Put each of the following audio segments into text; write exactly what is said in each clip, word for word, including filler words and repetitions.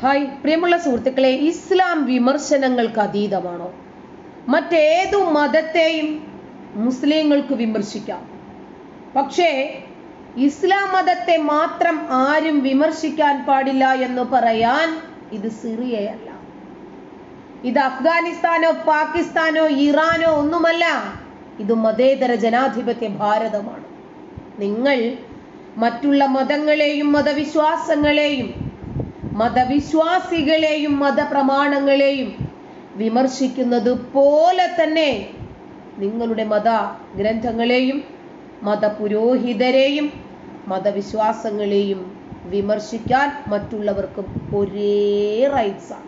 Hi പ്രിയമുള്ള സുഹൃത്തുക്കളെ, ഇസ്ലാം വിമർശനങ്ങൾക്ക് അതീതമാണോ? മറ്റേതു മതത്തെയും മുസ്ലിങ്ങൾക്ക് വിമർശിക്കാം, പക്ഷേ ഇസ്ലാം മതത്തെ മാത്രം ആരും വിമർശിക്കാൻ പാടില്ല എന്ന് പറയാൻ ഇത് സിറിയയല്ല, ഇത് അഫ്ഗാനിസ്ഥാനോ പാകിസ്ഥാനോ ഇറാനോ ഒന്നുമല്ല, ഇത് മതേതര ജനാധിപത്യ ഭാരതമാണ്. നിങ്ങൾ മറ്റുള്ള മതങ്ങളെയും മതവിശ്വാസങ്ങളെയും മതവിശ്വാസികളെയും മതപ്രമാണങ്ങളെയും വിമർശിക്കുന്നത് പോലെ തന്നെ നിങ്ങളുടെ മത ഗ്രന്ഥങ്ങളെയും മതപുരോഹിതരെയും മതവിശ്വാസങ്ങളെയും വിമർശിക്കാൻ മറ്റുള്ളവർക്കും ഒരേ റൈറ്റ്സ് ആണ്.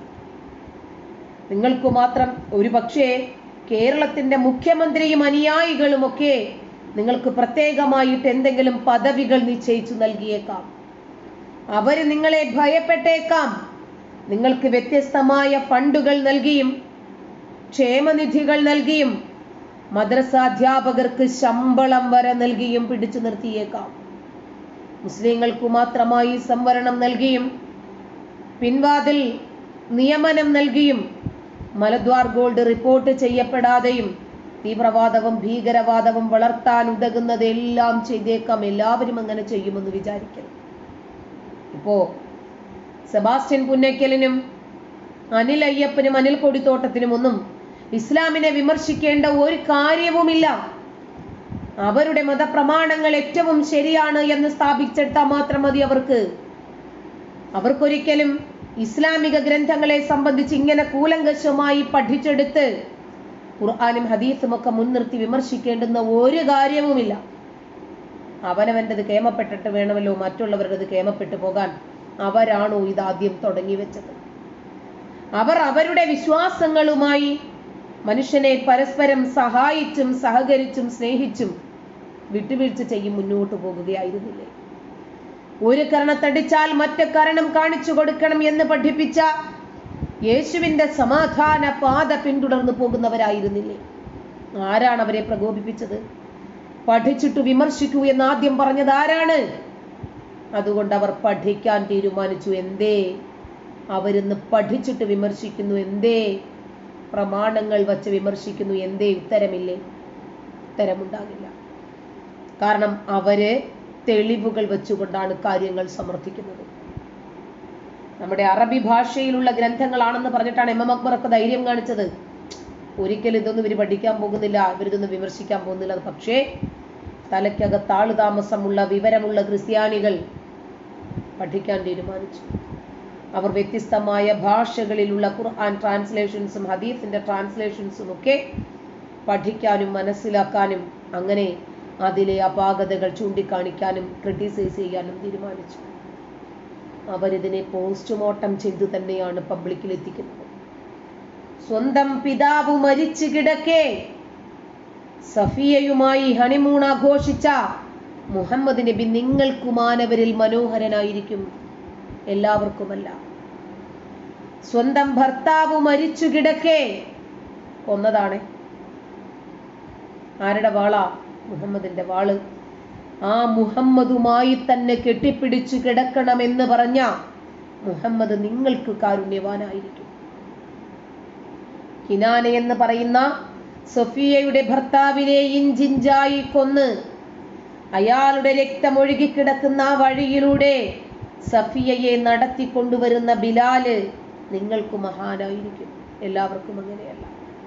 നിങ്ങൾക്ക് മാത്രം ഒരു പക്ഷേ കേരളത്തിന്റെ മുഖ്യമന്ത്രിയും അനുയായികളുമൊക്കെ നിങ്ങൾക്ക് പ്രത്യേകമായിട്ട് എന്തെങ്കിലും പദവികൾ നിശ്ചയിച്ചു നൽകിയേക്കാം, അവര് നിങ്ങളെ ഭയപ്പെട്ടേക്കാം, നിങ്ങൾക്ക് വ്യത്യസ്തമായ ഫണ്ടുകൾ നൽകിയും ക്ഷേമനിധികൾ നൽകിയും മദ്രസാധ്യാപകർക്ക് ശമ്പളം വരെ നൽകിയും പിടിച്ചു നിർത്തിയേക്കാം. മുസ്ലിങ്ങൾക്ക് മാത്രമായി സംവരണം നൽകിയും പിൻവാതിൽ നിയമനം നൽകിയും മലദ്വാർ ഗോൾഡ് റിപ്പോർട്ട് ചെയ്യപ്പെടാതെയും തീവ്രവാദവും ഭീകരവാദവും വളർത്താൻ ഉതകുന്നതെല്ലാം ചെയ്തേക്കാം. എല്ലാവരും അങ്ങനെ ചെയ്യുമെന്ന് വിചാരിക്കരുത്. ഇപ്പോ സെബാസ്റ്റ്യൻ പുന്നക്കലിനും അനിൽ അയ്യപ്പനും അനിൽ കൊടിത്തോട്ടത്തിനും ഒന്നും ഇസ്ലാമിനെ വിമർശിക്കേണ്ട ഒരു കാര്യവുമില്ല. അവരുടെ മതപ്രമാണങ്ങൾ ഏറ്റവും ശരിയാണ് എന്ന് സ്ഥാപിച്ചെടുത്താൽ മാത്രം മതി അവർക്ക്. അവർക്കൊരിക്കലും ഇസ്ലാമിക ഗ്രന്ഥങ്ങളെ സംബന്ധിച്ച് ഇങ്ങനെ കൂലങ്കഷമായി പഠിച്ചെടുത്ത് ഖുർആനും ഹദീസും ഒക്കെ മുൻനിർത്തി വിമർശിക്കേണ്ടുന്ന ഒരു കാര്യവുമില്ല. അവനവൻ്റെത് കേമപ്പെട്ടിട്ട് വേണമല്ലോ മറ്റുള്ളവരുടേത് കേമപ്പെട്ടു പോകാൻ. അവരാണോ ഇതാദ്യം തുടങ്ങി വെച്ചത്? അവർ അവരുടെ വിശ്വാസങ്ങളുമായി മനുഷ്യനെ പരസ്പരം സഹായിച്ചും സഹകരിച്ചും സ്നേഹിച്ചും വിട്ടുവീഴ്ച ചെയ്യും മുന്നോട്ട് പോകുകയായിരുന്നില്ലേ? ഒരു കരണത്തടിച്ചാൽ മറ്റു കരണം കാണിച്ചു കൊടുക്കണം എന്ന് പഠിപ്പിച്ച യേശുവിന്റെ സമാധാന പാത പിന്തുടർന്നു പോകുന്നവരായിരുന്നില്ലേ? ആരാണ് അവരെ പ്രകോപിപ്പിച്ചത്? പഠിച്ചിട്ട് വിമർശിക്കൂ എന്ന് ആദ്യം പറഞ്ഞത് ആരാണ്? അതുകൊണ്ട് അവർ പഠിക്കാൻ തീരുമാനിച്ചു. എന്തേ അവരിന്ന് പഠിച്ചിട്ട് വിമർശിക്കുന്നു? എന്തേ പ്രമാണങ്ങൾ വച്ച് വിമർശിക്കുന്നു? എന്തേ ഉത്തരമില്ലേ? ഉത്തരമുണ്ടാകില്ല. കാരണം അവര് തെളിവുകൾ വെച്ചുകൊണ്ടാണ് കാര്യങ്ങൾ സമർത്ഥിക്കുന്നത്. നമ്മുടെ അറബി ഭാഷയിലുള്ള ഗ്രന്ഥങ്ങളാണെന്ന് പറഞ്ഞിട്ടാണ് എം എം അക്ബറൊക്കെ ധൈര്യം കാണിച്ചത്. ഒരിക്കലും ഇതൊന്നും ഇവർ പഠിക്കാൻ പോകുന്നില്ല, ഇവരിതൊന്നും വിമർശിക്കാൻ പോകുന്നില്ല. പക്ഷേ തലയ്ക്കകത്ത് ആള് താമസമുള്ള വിവരമുള്ള ക്രിസ്ത്യാനികൾ പഠിക്കാൻ തീരുമാനിച്ചു. അവർ വ്യത്യസ്തമായ ഭാഷകളിലുള്ള ഖുർആൻ ട്രാൻസ്ലേഷൻസും ഹദീസിന്റെ ട്രാൻസ്ലേഷൻസും ഒക്കെ പഠിക്കാനും മനസ്സിലാക്കാനും അങ്ങനെ അതിലെ അപാകതകൾ ചൂണ്ടിക്കാണിക്കാനും ക്രിട്ടിസൈസ് ചെയ്യാനും തീരുമാനിച്ചു. അവരിതിനെ പോസ്റ്റ്മോർട്ടം ചെയ്തു തന്നെയാണ് പബ്ലിക്കിൽ എത്തിക്കുന്നത്. സ്വന്തം പിതാവ് മരിച്ചു കിടക്കെ സഫിയയുമായി ഹണിമൂൺ ആഘോഷിച്ച മുഹമ്മദ് നബി നിങ്ങൾക്ക് മാനവരിൽ മനോഹരനായിരിക്കും, എല്ലാവർക്കുമല്ല. സ്വന്തം ഭർത്താവ് മരിച്ചു കിടക്കെ കൊന്നതാണ്. ആരുടെ വാളാ? മുഹമ്മദിന്റെ വാള്. ആ മുഹമ്മദുമായി തന്നെ കെട്ടിപ്പിടിച്ചു കിടക്കണമെന്ന് പറഞ്ഞ മുഹമ്മദ് നിങ്ങൾക്ക് കാരുണ്യവാനായിരിക്കും. കിനാന എന്ന് പറയുന്ന സഫിയയുടെ ഭർത്താവിനെ ഇഞ്ചിഞ്ചായി കൊന്ന് അയാളുടെ രക്തമൊഴുകിക്കിടക്കുന്ന ആ വഴിയിലൂടെ സഫിയയെ നടത്തിക്കൊണ്ടുവരുന്ന ബിലാല് നിങ്ങൾക്ക് മഹാനായിരിക്കും, എല്ലാവർക്കും അങ്ങനെയല്ല.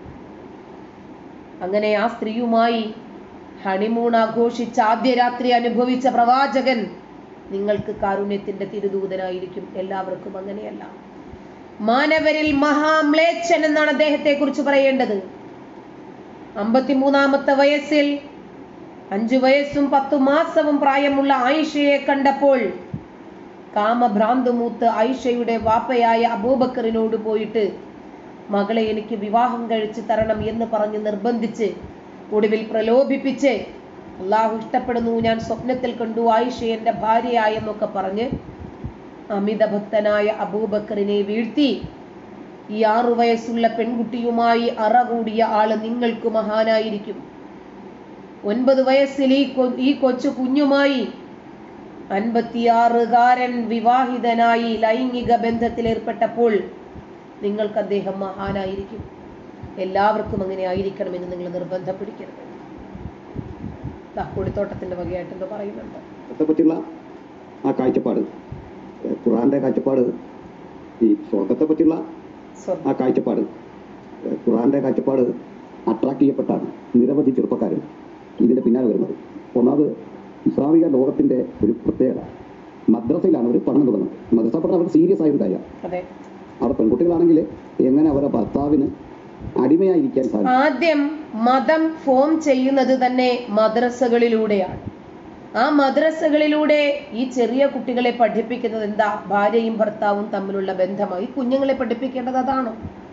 അങ്ങനെ ആ സ്ത്രീയുമായി ഹണിമൂൺ ആഘോഷിച്ച് ആദ്യ രാത്രി അനുഭവിച്ച പ്രവാചകൻ നിങ്ങൾക്ക് കാരുണ്യത്തിന്റെ തിരുദൂതനായിരിക്കും, എല്ലാവർക്കും അങ്ങനെയല്ല. മാനവരിൽ മഹാമ്ലേച്ഛൻ എന്നാണ് അദ്ദേഹത്തെ കുറിച്ച് പറയേണ്ടത്. അമ്പത്തിമൂന്നാമത്തെ വയസ്സിൽ അഞ്ചു വയസ്സും പത്തു മാസവും പ്രായമുള്ള ആയിഷയെ കണ്ടപ്പോൾ കാമഭ്രാന്ത് മൂത്ത് ആയിഷയുടെ വാപ്പയായ അബൂബക്കറിനോട് പോയിട്ട് മകളെ എനിക്ക് വിവാഹം കഴിച്ചു തരണം എന്ന് പറഞ്ഞ് നിർബന്ധിച്ച് ഒടുവിൽ പ്രലോഭിപ്പിച്ച് അള്ളാഹു ഇഷ്ടപ്പെടുന്നു, ഞാൻ സ്വപ്നത്തിൽ കണ്ടു ആയിഷ എന്റെ ഭാര്യയായെന്നൊക്കെ പറഞ്ഞ് അമിത ഭക്തനായ അബൂബക്കറിനെ വീഴ്ത്തി ഈ ആറു വയസ്സുള്ള പെൺകുട്ടിയുമായി അറ കൂടിയ ആള് നിങ്ങൾക്ക് മഹാനായിരിക്കും. ഒൻപത് വയസ്സിൽ ഈ ഈ കൊച്ചു കുഞ്ഞുമായി അൻപത്തിയാറുകാരൻ വിവാഹിതനായി ലൈംഗിക ബന്ധത്തിൽ ഏർപ്പെട്ടപ്പോൾ നിങ്ങൾക്ക് അദ്ദേഹം മഹാനായിരിക്കും. എല്ലാവർക്കും അങ്ങനെ ആയിരിക്കണമെന്ന് നിങ്ങൾ നിർബന്ധം പിടിക്കരുത്. കുളിത്തോട്ടത്തിന്റെ വകയായിട്ട് എന്തോ പറയുന്നുണ്ട്. പറ്റിയുള്ള ആ കാഴ്ചപ്പാട്, ഖുർആന്റെ കാഴ്ചപ്പാട്, ഈ സ്വർഗത്തെ പറ്റിയുള്ള ആ കാഴ്ചപ്പാട്, ഖുർആന്റെ കാഴ്ചപ്പാട് അട്രാക്ട് ചെയ്യപ്പെട്ടാണ് നിരവധി ചെറുപ്പക്കാരും ഇതിന്റെ പിന്നാലെ വരുന്നത്. ഒന്നാമത് ഇസ്ലാമിക ലോകത്തിന്റെ ഒരു പ്രത്യേകത, മദ്രസയിലാണ് അവർ പഠനം തുടങ്ങുന്നത്. മദ്രസ പഠനം അവർ സീരിയസ് ആയ ഒരു കാര്യമാണ്. അവിടെ പെൺകുട്ടികളാണെങ്കിൽ എങ്ങനെ അവരുടെ ഭർത്താവിന് അടിമയായിരിക്കാൻ സാധിക്കും. ആദ്യം മതം ഫോം ചെയ്യുന്നത് തന്നെ മദ്രസകളിലൂടെയാണ്. ആ മദ്രസകളിലൂടെ ഈ ചെറിയ കുട്ടികളെ പഠിപ്പിക്കുന്നത് എന്താ? ഭാര്യയും ഭർത്താവും തമ്മിലുള്ള ബന്ധമായി കുഞ്ഞുങ്ങളെ പഠിപ്പിക്കേണ്ടത് അതാണോ?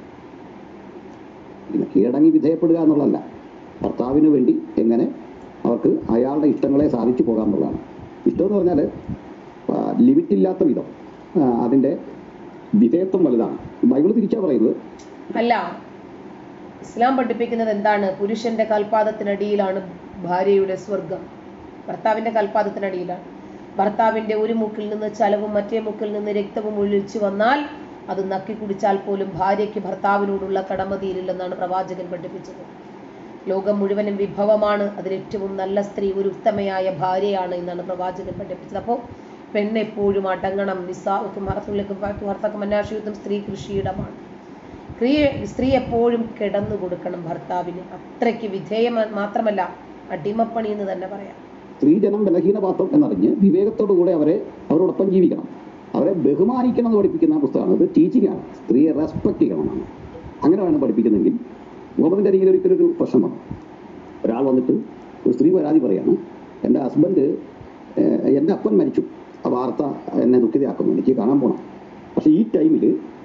കീഴടങ്ങി വിധേയപ്പെടുക എന്നുള്ളതല്ല, ഭർത്താവിന് വേണ്ടി എങ്ങനെ അവർക്ക് അയാളുടെ ഇഷ്ടങ്ങളെ സാധിച്ചു പോകാൻ എന്നുള്ളതാണ്. ഇഷ്ടം എന്ന് പറഞ്ഞാൽ ലിമിറ്റില്ലാത്ത വിധം അതിന്റെ വിധേയത്വം വലുതാണ്. ബൈബിൾ തിരിച്ചാ പറയുന്നത്. അല്ല, ഇസ്ലാം പഠിപ്പിക്കുന്നത് എന്താണ്? പുരുഷന്റെ കൽപാദത്തിനടിയിലാണ് ഭാര്യയുടെ സ്വർഗം, ഭർത്താവിന്റെ കൽപാദത്തിനടിയിലാണ്. ഭർത്താവിന്റെ ഒരു മുക്കിൽ നിന്ന് ചലവും മറ്റേ മുക്കിൽ നിന്ന് രക്തവും ഒഴിച്ചു വന്നാൽ അത് നക്കി കുടിച്ചാൽ പോലും ഭാര്യയ്ക്ക് ഭർത്താവിനോടുള്ള കടമ തീരില്ലെന്നാണ് പ്രവാചകൻ പഠിപ്പിച്ചത്. ലോകം മുഴുവനും വിഭവമാണ്, അതിലേറ്റവും നല്ല സ്ത്രീ ഒരു ഉത്തമയായ ഭാര്യയാണ് എന്നാണ് പ്രവാചകൻ പഠിപ്പിച്ചത്. അപ്പോൾ പെണ്ണെപ്പോഴും അടങ്ങണം. നിസാഉക്കും ഹർസുലക്കും ഭർത്താക്കും മന്നാശയുദ്ധം സ്ത്രീ കൃഷിയിടമാണ്. സ്ത്രീ സ്ത്രീ എപ്പോഴും കിടന്നു കൊടുക്കണം ഭർത്താവിന്. അത്രയ്ക്ക് വിധേയം മാത്രമല്ല, അടിമപ്പണി എന്ന് തന്നെ പറയാം. സ്ത്രീജനം ബലഹീനപാത്രം എന്നറിഞ്ഞ് വിവേകത്തോടുകൂടെ അവരെ അവരോടൊപ്പം ജീവിക്കണം, അവരെ ബഹുമാനിക്കണം എന്ന് പഠിപ്പിക്കുന്ന പുസ്തകമാണ്. ഇത് ടീച്ചിങ് ആണ്. സ്ത്രീയെ റെസ്പെക്ട് ചെയ്യണമെന്നാണ്. അങ്ങനെ വേണം പഠിപ്പിക്കുന്നെങ്കിൽ. മുഹമ്മദിന്റെ അരികിൽ ഒരിക്കലൊരു പ്രശ്നം വന്നു. ഒരാൾ വന്നിട്ട് ഒരു സ്ത്രീ പരാതി പറയാണ്, എൻ്റെ ഹസ്ബൻഡ് എൻ്റെ അപ്പൻ മരിച്ചു, ആ വാർത്ത എന്നെ ദുഃഖിതയാക്കുന്നു, എനിക്ക് കാണാൻ പോകണം. പക്ഷേ ഈ ടൈമിൽ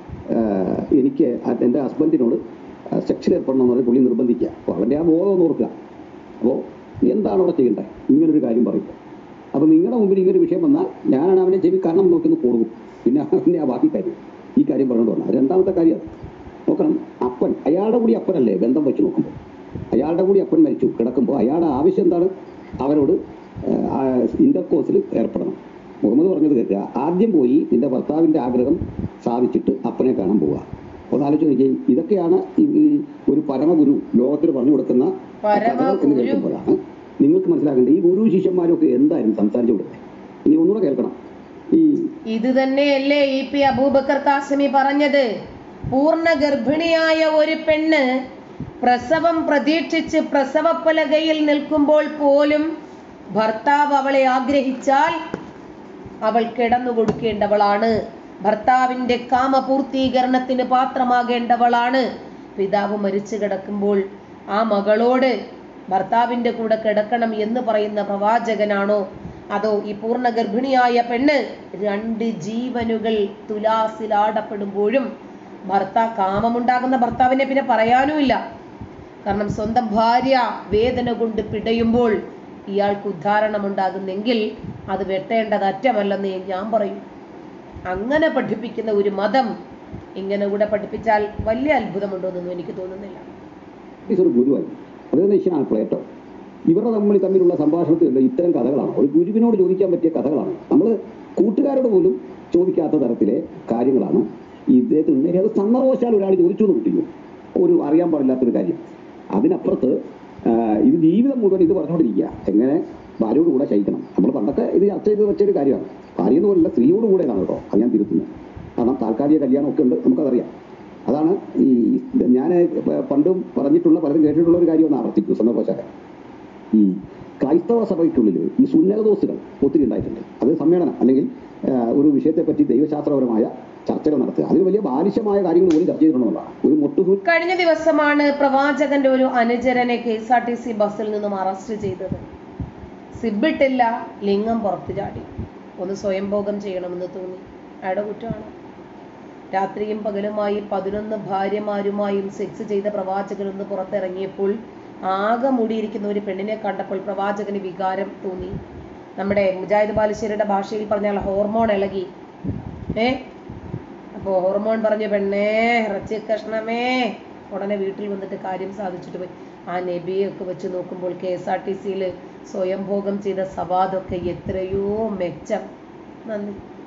എനിക്ക് എൻ്റെ ഹസ്ബൻഡിനോട് സെക്സിൽ ഏർപ്പെടണമെന്ന് പറഞ്ഞ് പുള്ളി നിർബന്ധിക്കുക. അപ്പോൾ അവൻ്റെ ആ ബോധം ഒന്ന് ഓർക്കുക. അപ്പോൾ എന്താണ് അവിടെ ചെയ്യേണ്ടത്? ഇങ്ങനൊരു കാര്യം പറയും. അപ്പോൾ നിങ്ങളുടെ മുമ്പിൽ ഇങ്ങനൊരു വിഷയം വന്നാൽ ഞാനാണ് അവനെ ചെവി കാരണം നോക്കി കൊടുക്കും, പിന്നെ അവനെ ആ ബാക്കി കാര്യം ഈ കാര്യം പറഞ്ഞുകൊണ്ട് വന്നാൽ. രണ്ടാമത്തെ കാര്യം നോക്കണം, അപ്പൻ അയാളുടെ കൂടി അപ്പനല്ലേ ബന്ധം വെച്ച് നോക്കുമ്പോൾ, അയാളുടെ കൂടി അപ്പൻ മരിച്ചു കിടക്കുമ്പോൾ അയാളുടെ ആവശ്യം എന്താണ്? അവരോട് ഇന്റർകോഴ്സിൽ ഏർപ്പെടണം. മുഹമ്മദ് പറഞ്ഞത് കേൾക്കുക, ആദ്യം പോയി നിന്റെ ഭർത്താവിൻ്റെ ആഗ്രഹം സാധിച്ചിട്ട് അപ്പനെ കാണാൻ പോവുക. ഒന്ന് ആലോചിച്ച് നോക്കിയാൽ ഇതൊക്കെയാണ് ഈ ഒരു പരമഗുരു ലോകത്തിൽ പറഞ്ഞു കൊടുക്കുന്ന കഥകൾ എന്ന് കേൾക്കുമ്പോഴാണ് നിങ്ങൾക്ക് മനസ്സിലാക്കേണ്ടത് ഈ ഗുരു ശിഷ്യന്മാരൊക്കെ എന്തായാലും സംസാരിച്ചു കൊടുത്തത്. ഇനി ഒന്നുകൂടെ കേൾക്കണം. ഈ ഇത് തന്നെയല്ലേ ഇ പി അബൂബക്കർ കാസിമി പറഞ്ഞത്? പൂർണ്ണ ഗർഭിണിയായ ഒരു പെണ്ണ് പ്രസവം പ്രതീക്ഷിച്ച് പ്രസവപ്പലകയിൽ നിൽക്കുമ്പോൾ പോലും ഭർത്താവ് അവളെ ആഗ്രഹിച്ചാൽ അവൾ കിടന്നു കൊടുക്കേണ്ടവളാണ്, ഭർത്താവിന്റെ കാമപൂർത്തീകരണത്തിന് പാത്രമാകേണ്ടവളാണ്. പിതാവ് മരിച്ചു കിടക്കുമ്പോൾ ആ മകളോട് ഭർത്താവിന്റെ കൂടെ കിടക്കണം എന്ന് പറയുന്ന പ്രവാചകനാണോ? അതോ ഈ പൂർണ്ണ ഗർഭിണിയായ പെണ്ണ് രണ്ട് ജീവനുകൾ തുലാസിലാടപ്പെടുമ്പോഴും ഭർത്താ കാമമുണ്ടാകുന്ന ഭർത്താവിനെ പിന്നെ പറയാനുമില്ല. കാരണം സ്വന്തം ഭാര്യ വേദന കൊണ്ട് പിടയുമ്പോൾ ഇയാൾക്ക് ഉദ്ധാരണം ഉണ്ടാകുന്നെങ്കിൽ അത് വെട്ടേണ്ടത് അറ്റമല്ലെന്ന് ഞാൻ പറയും. അങ്ങനെ പഠിപ്പിക്കുന്ന ഒരു മതം ഇങ്ങനെ കൂടെ പഠിപ്പിച്ചാൽ വലിയ അത്ഭുതമുണ്ടോ എന്നൊന്നും എനിക്ക് തോന്നുന്നില്ല. ഗുരുവായി അതേശനാണ് പ്ലേറ്റോ. ഇവരുടെ തമ്മിൽ തമ്മിലുള്ള സംഭാഷണത്തിൽ ഇത്തരം കഥകളാണ്, ഒരു ഗുരുവിനോട് ചോദിക്കാൻ പറ്റിയ കഥകളാണ്. നമ്മൾ കൂട്ടുകാരോട് പോലും ചോദിക്കാത്ത തരത്തിലെ കാര്യങ്ങളാണ് ഇദ്ദേഹത്തിന്. അത് സന്ദർഭവശാൽ ഒരാൾ ചോദിച്ചു എന്ന് കുട്ടിക്കും ഒരു അറിയാൻ പാടില്ലാത്തൊരു കാര്യം. അതിനപ്പുറത്ത് ഇത് ജീവിതം മുഴുവൻ ഇത് പറഞ്ഞുകൊണ്ടിരിക്കുക, എങ്ങനെ ഭാര്യയോട് കൂടെ ശയിക്കണം. നമ്മൾ പണ്ടൊക്കെ ഇത് ചർച്ച ചെയ്ത് വെച്ചൊരു കാര്യമാണ്. ഭാര്യ എന്ന് പോലുള്ള സ്ത്രീയോട് കൂടെയാണ് കേട്ടോ അത് ഞാൻ തിരുത്തുന്നത്. കാരണം താൽക്കാലിക കല്യാണമൊക്കെ ഉണ്ട്, നമുക്കതറിയാം. അതാണ് ഈ ഞാൻ പണ്ടും പറഞ്ഞിട്ടുള്ള പലരും കേട്ടിട്ടുള്ള ഒരു കാര്യം ഒന്ന് ആവർത്തിക്കും സന്ദർഭവശാൽ. ഈ ക്രൈസ്തവ സഭയ്ക്കുള്ളിൽ ഈ സുന്നതദോസുകൾ ഒത്തിരി ഉണ്ടായിട്ടുണ്ട്. അത് സമ്മേളനം അല്ലെങ്കിൽ ഒരു വിഷയത്തെപ്പറ്റി ദൈവശാസ്ത്രപരമായ ചർച്ചകൾ നടത്തുക, അതിന് വലിയ ബാലിശമായ കാര്യങ്ങൾ പോലും ചർച്ച ചെയ്തിട്ടുള്ളതാണ്. ഒരു മൊട്ടു കഴിഞ്ഞ ദിവസമാണ് പ്രവാചകന്റെ ഒരു അനുചരനെ K S R T C ബസ്സിൽ നിന്നും അറസ്റ്റ് ചെയ്തത്. സിബിട്ടില്ല, ലിംഗം പുറത്തു ചാടി. ഒന്ന് സ്വയംഭോഗം ചെയ്യണമെന്ന് തോന്നി, അയാളുടെ കുറ്റമാണ്. രാത്രിയും പകലുമായി പതിനൊന്ന് ഭാര്യമാരുമായും സെക്സ് ചെയ്ത പ്രവാചകൻ ഒന്ന് പുറത്തിറങ്ങിയപ്പോൾ ആകെ മൂടിയിരിക്കുന്ന ഒരു പെണ്ണിനെ കണ്ടപ്പോൾ പ്രവാചകന് വികാരം തോന്നി. നമ്മുടെ മുജാഹിദ് ബാലുശ്ശേരിയുടെ ഭാഷയിൽ പറഞ്ഞാൽ ഹോർമോൺ ഇളകി. ഏ അപ്പോൾ ഹോർമോൺ പറഞ്ഞു, പെണ്ണേ ഇറച്ചി കഷ്ണമേ. ഉടനെ വീട്ടിൽ വന്നിട്ട് കാര്യം സാധിച്ചിട്ട് പോയി. ആ നബിയൊക്കെ വെച്ച് നോക്കുമ്പോൾ കെ എസ് ആർ ടി സിയിൽ സ്വയം ഭോഗം ചെയ്ത സവാദൊക്കെ എത്രയോ മെച്ചം. നന്ദി.